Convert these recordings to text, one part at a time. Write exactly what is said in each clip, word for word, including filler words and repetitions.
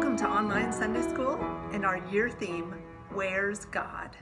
Welcome to Online Sunday School and our year theme, Where's God?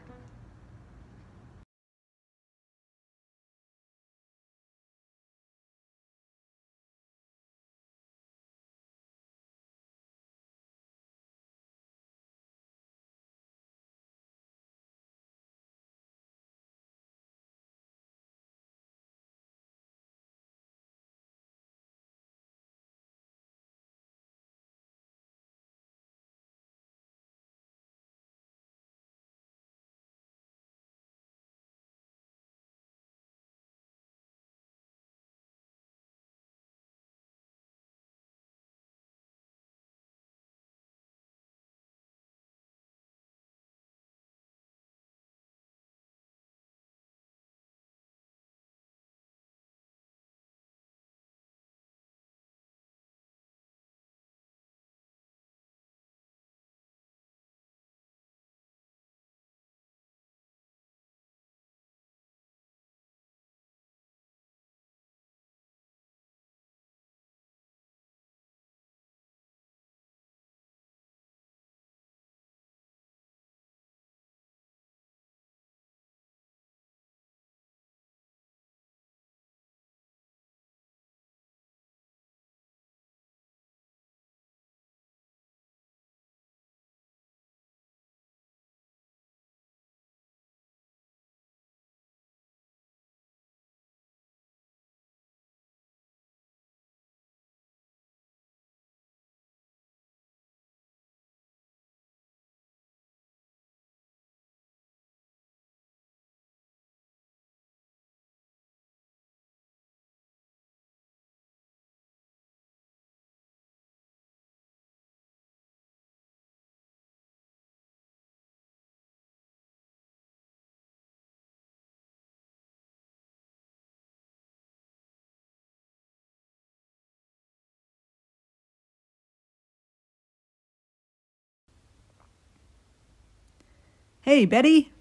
Hey, Betty.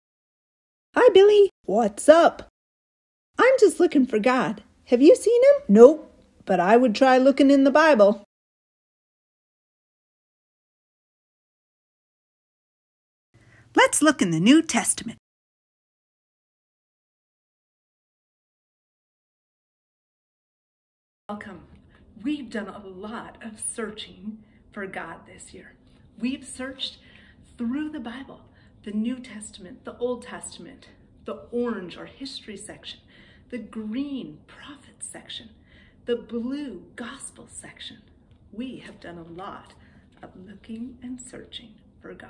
Hi, Billy. What's up? I'm just looking for God. Have you seen him? Nope, but I would try looking in the Bible. Let's look in the New Testament. Welcome. We've done a lot of searching for God this year. We've searched through the Bible, the New Testament, the Old Testament, the orange or history section, the green prophet section, the blue gospel section. We have done a lot of looking and searching for God.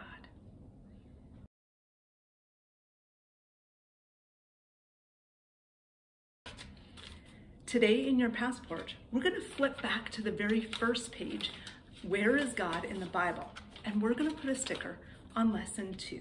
Today in your passport, we're going to flip back to the very first page, Where is God in the Bible? And we're going to put a sticker on lesson two.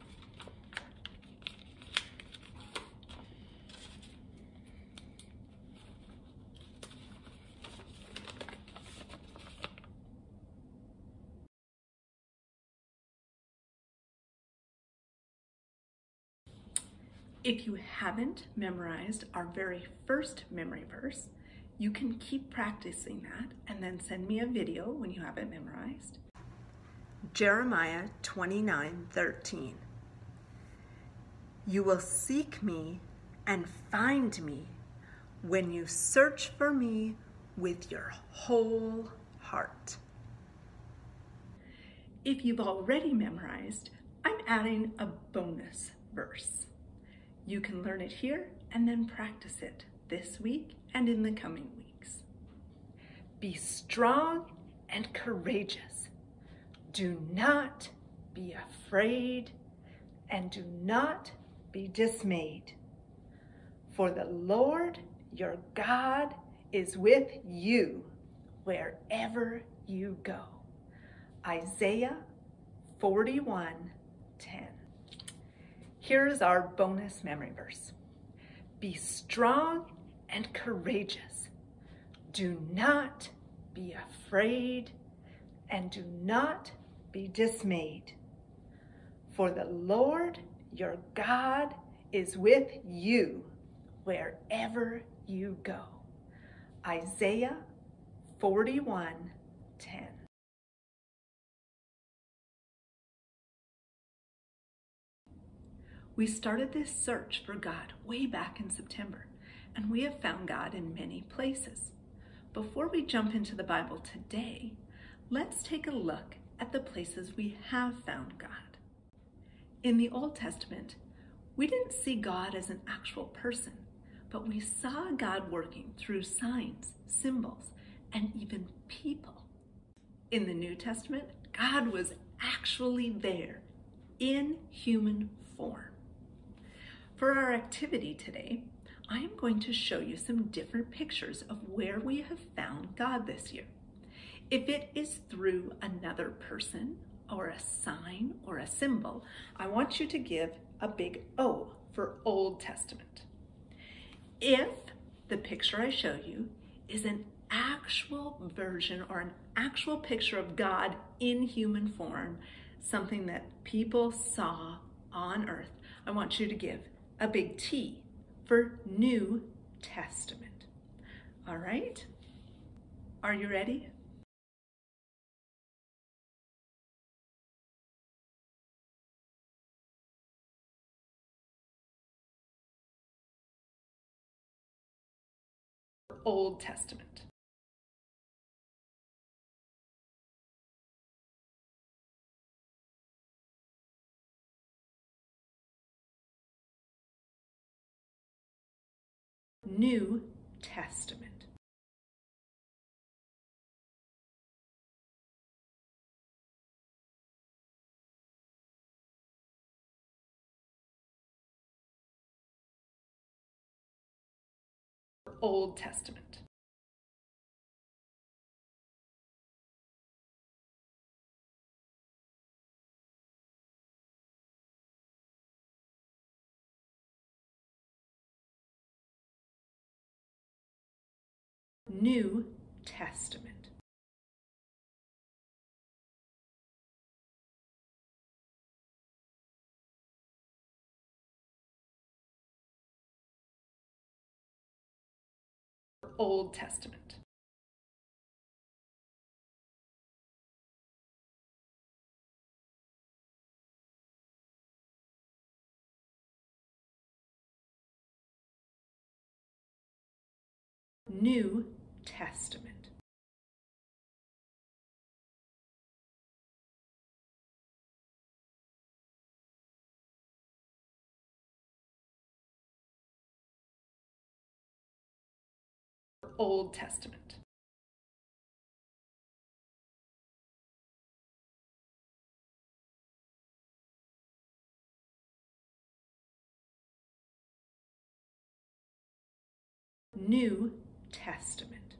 If you haven't memorized our very first memory verse, you can keep practicing that and then send me a video when you have it memorized. Jeremiah twenty-nine thirteen. You will seek me and find me when you search for me with your whole heart. If you've already memorized, I'm adding a bonus verse. You can learn it here and then practice it this week and in the coming weeks. Be strong and courageous. Do not be afraid and do not be dismayed. For the Lord your God is with you wherever you go. Isaiah forty-one ten. Here is our bonus memory verse. Be strong and courageous. Do not be afraid and do not be dismayed. For the Lord your God is with you wherever you go. Isaiah forty-one ten. We started this search for God way back in September, and we have found God in many places. Before we jump into the Bible today, let's take a look at the places we have found God. In the Old Testament, we didn't see God as an actual person, but we saw God working through signs, symbols, and even people. In the New Testament, God was actually there in human form. For our activity today, I am going to show you some different pictures of where we have found God this year. If it is through another person or a sign or a symbol, I want you to give a big O for Old Testament. If the picture I show you is an actual version or an actual picture of God in human form, something that people saw on earth, I want you to give a big T for New Testament. All right? Are you ready? Old Testament. New Testament. Old Testament. New Testament. Old Testament. New Testament. Old Testament. New Testament.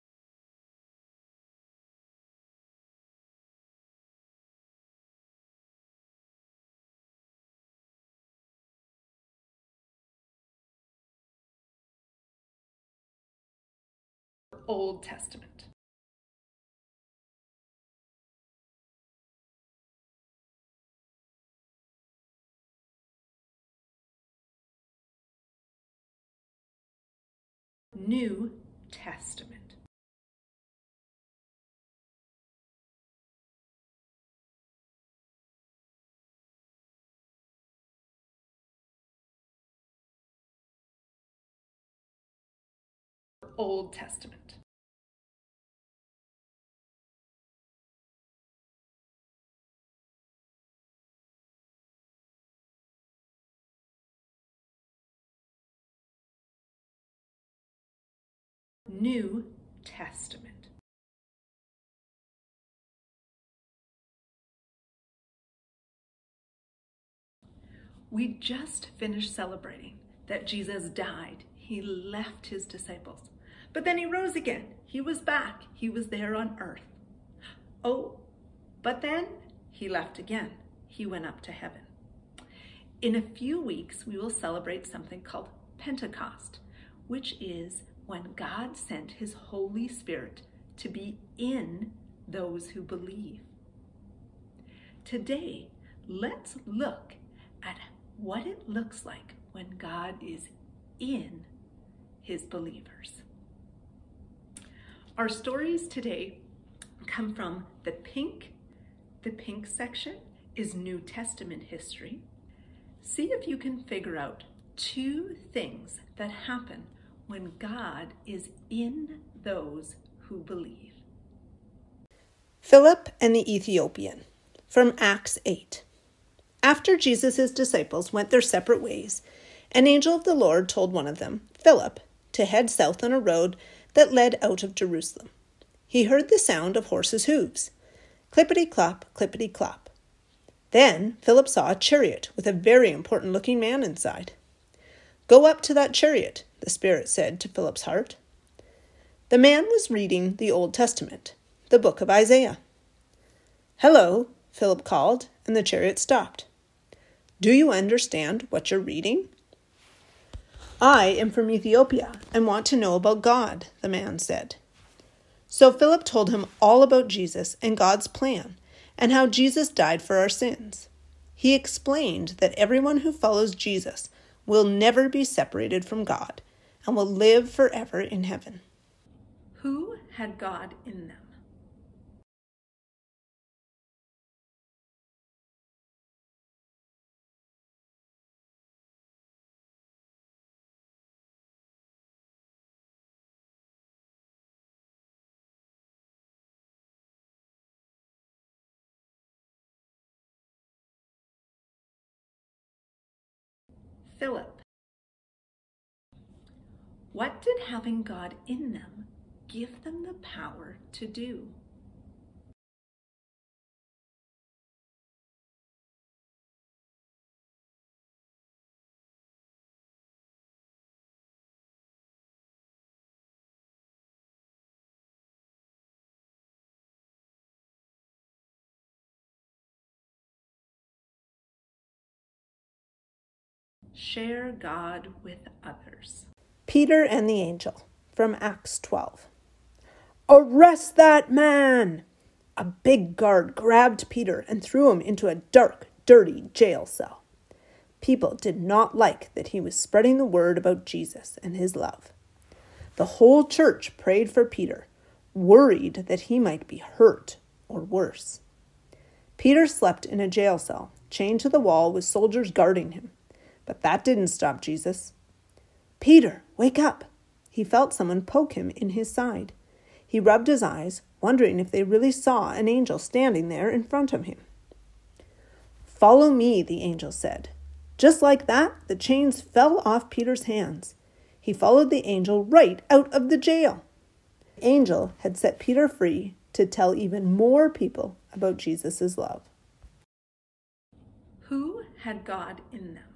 Old Testament. New Testament. Old Testament. New Testament. We just finished celebrating that Jesus died. He left his disciples, but then he rose again. He was back. He was there on earth. Oh, but then he left again. He went up to heaven. In a few weeks, we will celebrate something called Pentecost, which is when God sent his Holy Spirit to be in those who believe. Today, let's look at what it looks like when God is in his believers. Our stories today come from the pink. The pink section is New Testament history. See if you can figure out two things that happen when God is in those who believe. Philip and the Ethiopian, from Acts eight. After Jesus' disciples went their separate ways, an angel of the Lord told one of them, Philip, to head south on a road that led out of Jerusalem. He heard the sound of horses' hooves. Clippity-clop, clippity-clop. Then Philip saw a chariot with a very important-looking man inside. Go up to that chariot, the Spirit said to Philip's heart. The man was reading the Old Testament, the book of Isaiah. Hello, Philip called, and the chariot stopped. Do you understand what you're reading? I am from Ethiopia and want to know about God, the man said. So Philip told him all about Jesus and God's plan, and how Jesus died for our sins. He explained that everyone who follows Jesus will never be separated from God and will live forever in heaven. Who had God in them? Philip. What did having God in them give them the power to do? Share God with others. Peter and the angel, from Acts twelve. Arrest that man! A big guard grabbed Peter and threw him into a dark, dirty jail cell. People did not like that he was spreading the word about Jesus and his love. The whole church prayed for Peter, worried that he might be hurt or worse. Peter slept in a jail cell, chained to the wall with soldiers guarding him. But that didn't stop Jesus. Peter, wake up! He felt someone poke him in his side. He rubbed his eyes, wondering if they really saw an angel standing there in front of him. Follow me, the angel said. Just like that, the chains fell off Peter's hands. He followed the angel right out of the jail. The angel had set Peter free to tell even more people about Jesus' love. Who had God in them?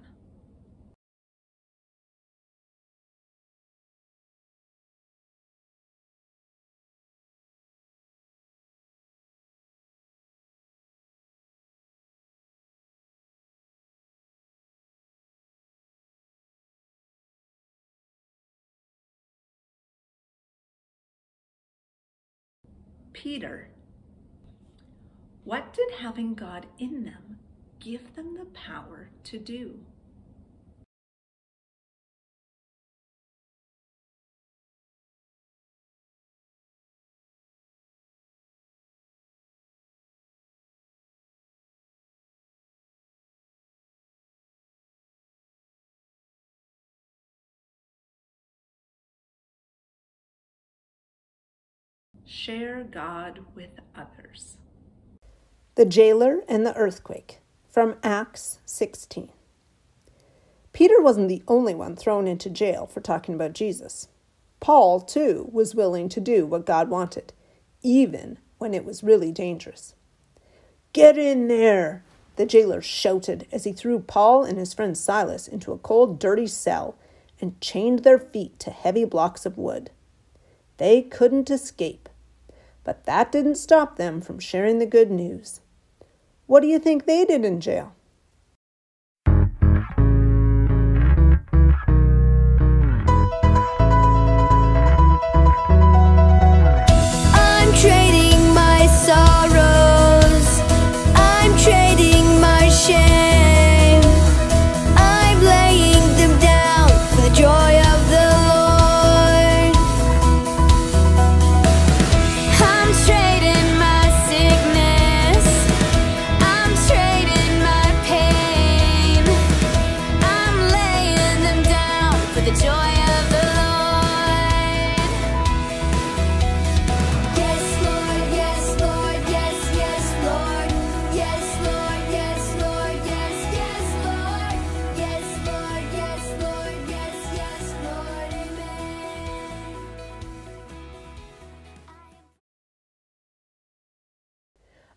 Peter. What did having God in them give them the power to do? Share God with others. The jailer and the earthquake, from Acts sixteen. Peter wasn't the only one thrown into jail for talking about Jesus. Paul, too, was willing to do what God wanted, even when it was really dangerous. Get in there, the jailer shouted as he threw Paul and his friend Silas into a cold, dirty cell and chained their feet to heavy blocks of wood. They couldn't escape. But that didn't stop them from sharing the good news. What do you think they did in jail? I'm trading my sorrows. I'm trading my shame. I'm laying them down for the joy of the Lord. I'm trading my sickness. I'm trading my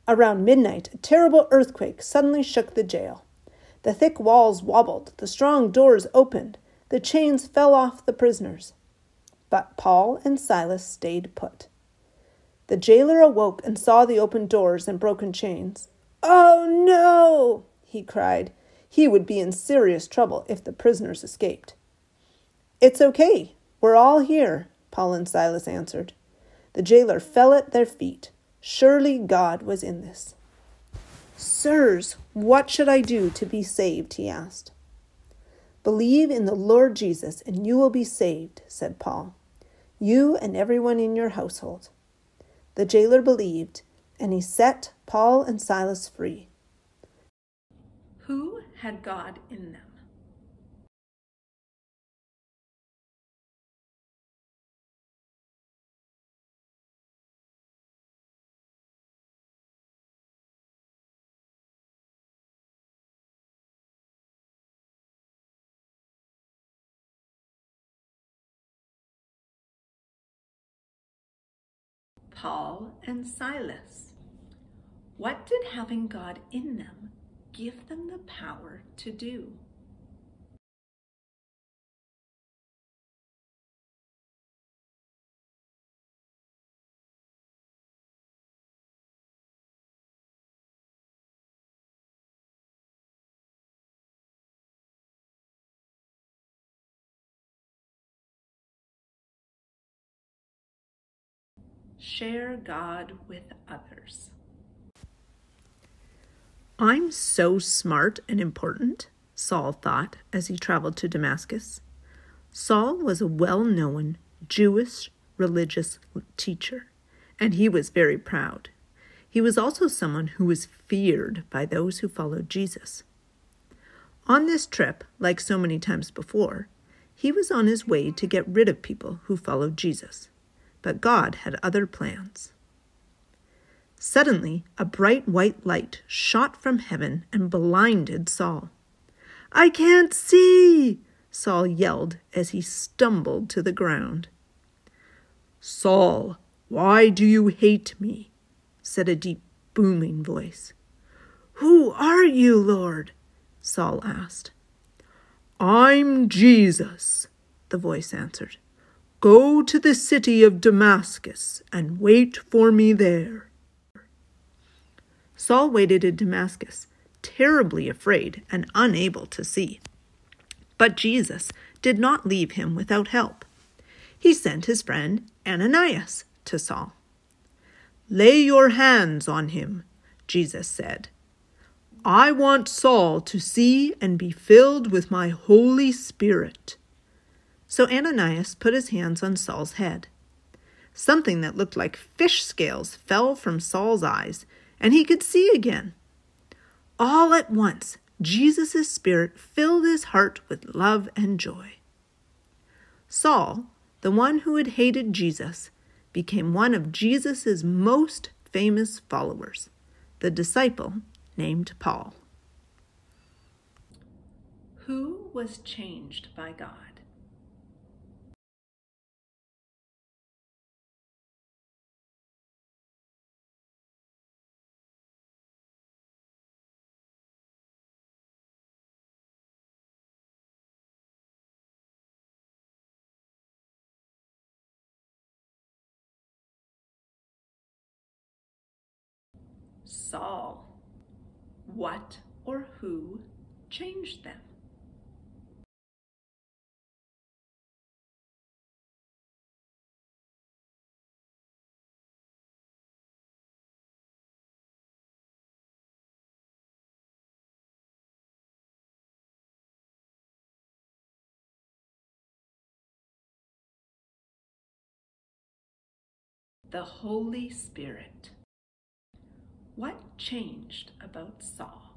Around midnight, a terrible earthquake suddenly shook the jail. The thick walls wobbled, the strong doors opened, the chains fell off the prisoners. But Paul and Silas stayed put. The jailer awoke and saw the open doors and broken chains. "Oh, no!" he cried. He would be in serious trouble if the prisoners escaped. "It's okay. We're all here," Paul and Silas answered. The jailer fell at their feet. Surely God was in this. "Sirs, what should I do to be saved?" he asked. "Believe in the Lord Jesus and you will be saved," said Paul. "You and everyone in your household." The jailer believed, and he set Paul and Silas free. Who had God in them? Paul and Silas. What did having God in them give them the power to do? Share God with others. "I'm so smart and important," Saul thought as he traveled to Damascus. Saul was a well-known Jewish religious teacher, and he was very proud. He was also someone who was feared by those who followed Jesus. On this trip, like so many times before, he was on his way to get rid of people who followed Jesus. But God had other plans. Suddenly, a bright white light shot from heaven and blinded Saul. "I can't see!" Saul yelled as he stumbled to the ground. "Saul, why do you hate me?" said a deep, booming voice. "Who are you, Lord?" Saul asked. "I'm Jesus," the voice answered. "Go to the city of Damascus and wait for me there." Saul waited in Damascus, terribly afraid and unable to see. But Jesus did not leave him without help. He sent his friend Ananias to Saul. "Lay your hands on him," Jesus said. "I want Saul to see and be filled with my Holy Spirit." So Ananias put his hands on Saul's head. Something that looked like fish scales fell from Saul's eyes, and he could see again. All at once, Jesus' spirit filled his heart with love and joy. Saul, the one who had hated Jesus, became one of Jesus' most famous followers, the disciple named Paul. Who was changed by God? Saul. What or who changed them? The Holy Spirit. What changed about Saul?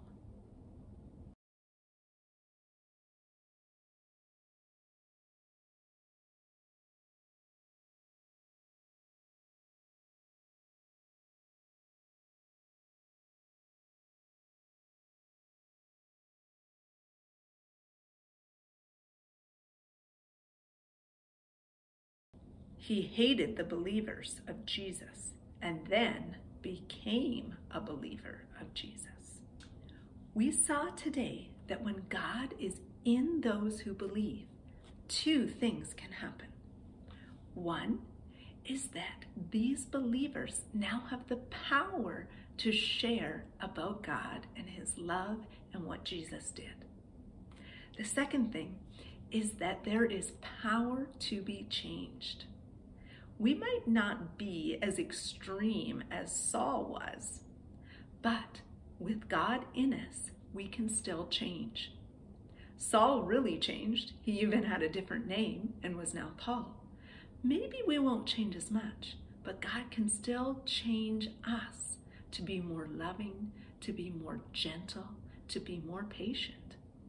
He hated the believers of Jesus and then became a believer of Jesus. We saw today that when God is in those who believe, two things can happen. One is that these believers now have the power to share about God and his love and what Jesus did. The second thing is that there is power to be changed. We might not be as extreme as Saul was, but with God in us, we can still change. Saul really changed. He even had a different name and was now Paul. Maybe we won't change as much, but God can still change us to be more loving, to be more gentle, to be more patient.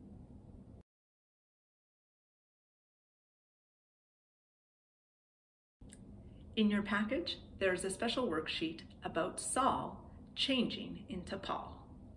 In your package, there's a special worksheet about Saul changing into Paul.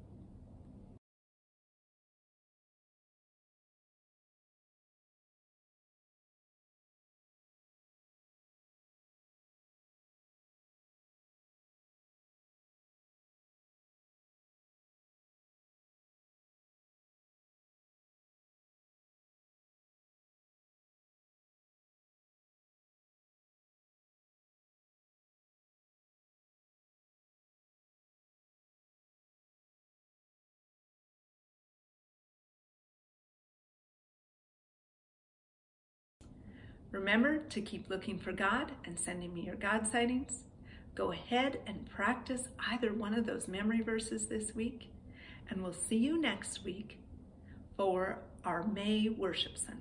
Remember to keep looking for God and sending me your God sightings. Go ahead and practice either one of those memory verses this week, and we'll see you next week for our May Worship Sunday.